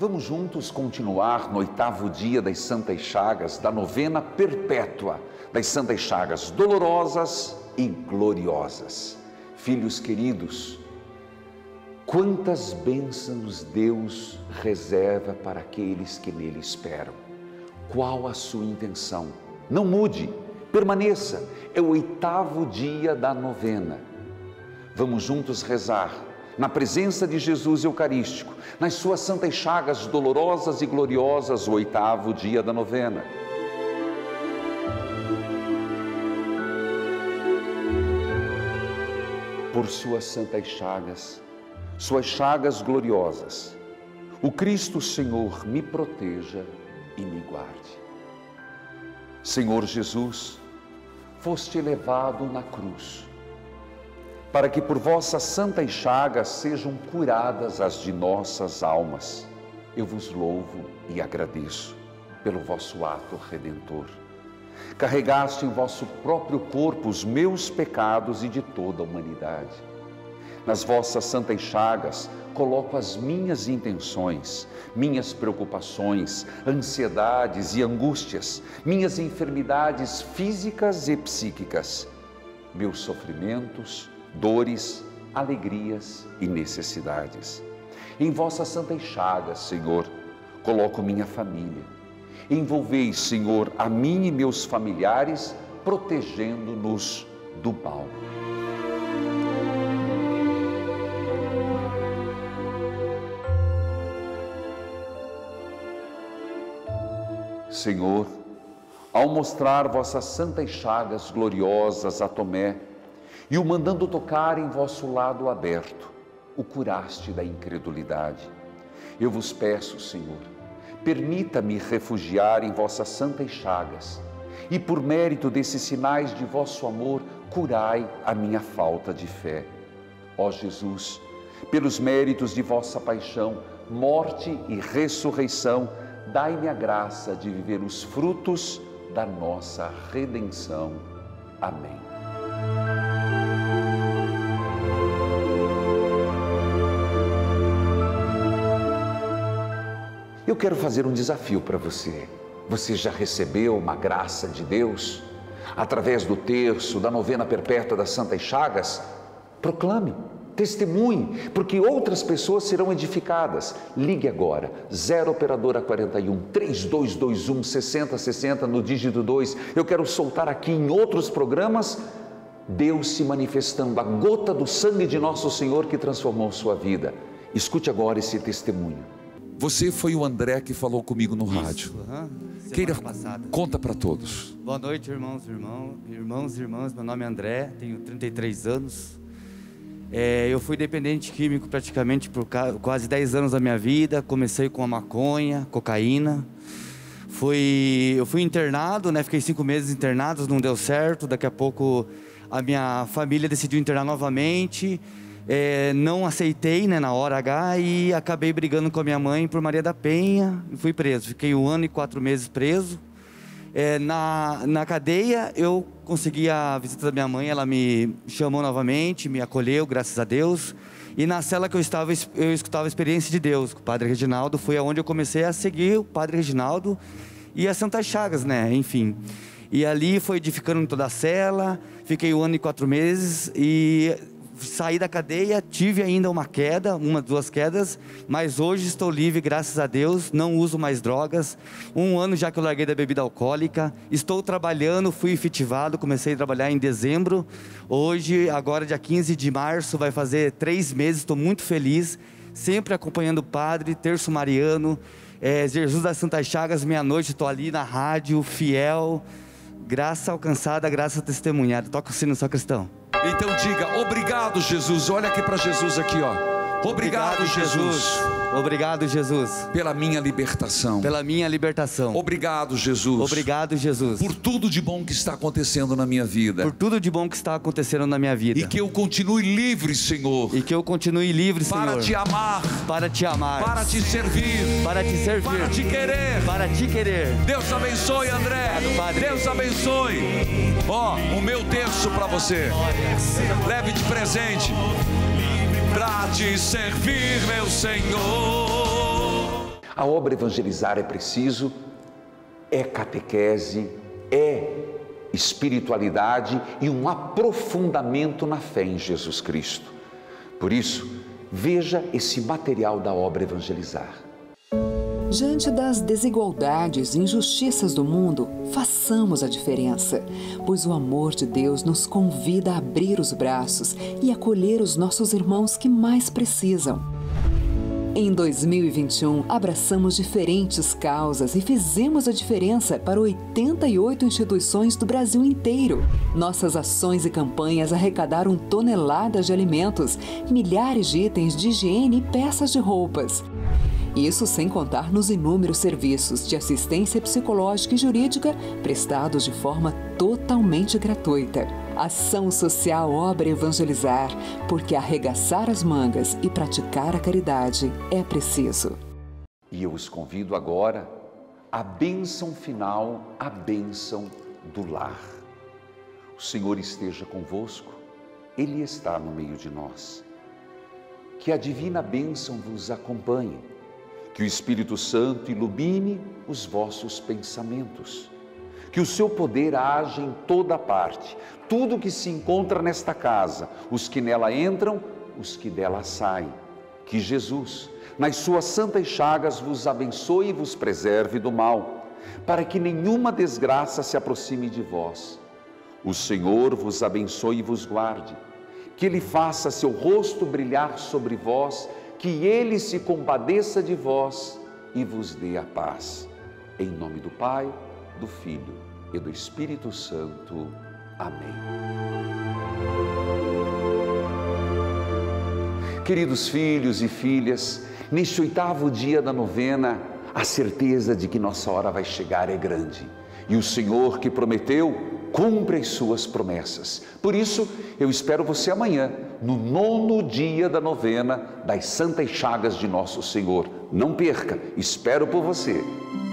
Vamos juntos continuar no 8º dia das Santas Chagas, da novena perpétua das Santas Chagas dolorosas e gloriosas. Filhos queridos, quantas bênçãos Deus reserva para aqueles que nele esperam. Qual a sua intenção? Não mude, permaneça. É o 8º dia da novena. Vamos juntos rezar na presença de Jesus Eucarístico, nas suas santas chagas dolorosas e gloriosas, o 8º dia da novena. Por suas santas chagas gloriosas, o Cristo Senhor me proteja e me guarde. Senhor Jesus, foste levado na cruz, para que por vossas santas chagas sejam curadas as de nossas almas. Eu vos louvo e agradeço pelo vosso ato redentor. Carregaste em vosso próprio corpo os meus pecados e de toda a humanidade. Nas vossas santas chagas coloco as minhas intenções, minhas preocupações, ansiedades e angústias, minhas enfermidades físicas e psíquicas, meus sofrimentos, dores, alegrias e necessidades. Em vossas santas chagas, Senhor, coloco minha família. Envolvei, Senhor, a mim e meus familiares, protegendo-nos do mal. Senhor, ao mostrar vossas santas chagas gloriosas a Tomé, e o mandando tocar em vosso lado aberto, o curaste da incredulidade. Eu vos peço, Senhor, permita-me refugiar em vossas santas chagas, e por mérito desses sinais de vosso amor, curai a minha falta de fé. Ó Jesus, pelos méritos de vossa paixão, morte e ressurreição, dai-me a graça de viver os frutos da nossa redenção. Amém. Eu quero fazer um desafio para você. Você já recebeu uma graça de Deus? Através do terço, da novena perpétua das Santas Chagas? Proclame, testemunhe, porque outras pessoas serão edificadas. Ligue agora, 0 operadora 41 3221 6060 no dígito 2. Eu quero soltar aqui em outros programas Deus se manifestando, a gota do sangue de nosso Senhor que transformou sua vida. Escute agora esse testemunho. Você foi o André que falou comigo no rádio. Queira, conta para todos. Boa noite, irmãos e irmãs. Meu nome é André, tenho 33 anos. Eu fui dependente químico praticamente por quase 10 anos da minha vida. Comecei com a maconha, cocaína. Eu fui internado, né? Fiquei 5 meses internado, não deu certo. Daqui a pouco a minha família decidiu internar novamente. Não aceitei, né, na hora H, e acabei brigando com a minha mãe por Maria da Penha e fui preso. Fiquei 1 ano e 4 meses preso. Na cadeia eu consegui a visita da minha mãe, ela me chamou novamente, me acolheu, graças a Deus. E na cela que eu estava, eu escutava a experiência de Deus com o Padre Reginaldo. Foi aonde eu comecei a seguir o Padre Reginaldo e as Santas Chagas, né, enfim. E ali foi edificando em toda a cela, fiquei 1 ano e 4 meses e saí da cadeia, tive ainda uma queda, 1, 2 quedas, mas hoje estou livre, graças a Deus, não uso mais drogas. 1 ano já que eu larguei da bebida alcoólica, estou trabalhando, fui efetivado, comecei a trabalhar em dezembro. Hoje, agora dia 15 de março, vai fazer 3 meses, estou muito feliz, sempre acompanhando o padre, terço mariano, Jesus das Santas Chagas, meia-noite, estou ali na rádio, fiel, graça alcançada, graça testemunhada. Toca o sino, só cristão. Então diga, obrigado Jesus, olha aqui para Jesus aqui, ó. Obrigado Jesus. Obrigado Jesus. Pela minha libertação. Pela minha libertação. Obrigado Jesus. Obrigado Jesus. Por tudo de bom que está acontecendo na minha vida. Por tudo de bom que está acontecendo na minha vida. E que eu continue livre, Senhor. E que eu continue livre, Senhor. Para te amar. Para te amar. Para te servir. Para te servir. Para te querer. Para te querer. Deus abençoe, André. Deus abençoe. Ó, o meu terço para você. Leve de presente. Para te servir, meu Senhor. A obra evangelizar é preciso, é catequese, é espiritualidade e um aprofundamento na fé em Jesus Cristo. Por isso, veja esse material da obra evangelizar. Diante das desigualdades e injustiças do mundo, façamos a diferença, pois o amor de Deus nos convida a abrir os braços e acolher os nossos irmãos que mais precisam. Em 2021, abraçamos diferentes causas e fizemos a diferença para 88 instituições do Brasil inteiro. Nossas ações e campanhas arrecadaram toneladas de alimentos, milhares de itens de higiene e peças de roupas. Isso sem contar nos inúmeros serviços de assistência psicológica e jurídica prestados de forma totalmente gratuita. Ação social, obra evangelizar, porque arregaçar as mangas e praticar a caridade é preciso. E eu os convido agora à bênção final, a bênção do lar. O Senhor esteja convosco, Ele está no meio de nós. Que a divina bênção vos acompanhe. Que o Espírito Santo ilumine os vossos pensamentos. Que o seu poder haja em toda parte. Tudo que se encontra nesta casa, os que nela entram, os que dela saem. Que Jesus, nas suas santas chagas, vos abençoe e vos preserve do mal, para que nenhuma desgraça se aproxime de vós. O Senhor vos abençoe e vos guarde. Que Ele faça seu rosto brilhar sobre vós, que Ele se compadeça de vós e vos dê a paz. Em nome do Pai, do Filho e do Espírito Santo. Amém. Queridos filhos e filhas, neste 8º dia da novena, a certeza de que nossa hora vai chegar é grande. E o Senhor que prometeu, cumpre as suas promessas. Por isso, eu espero você amanhã, no 9º dia da novena das Santas Chagas de Nosso Senhor. Não perca, espero por você.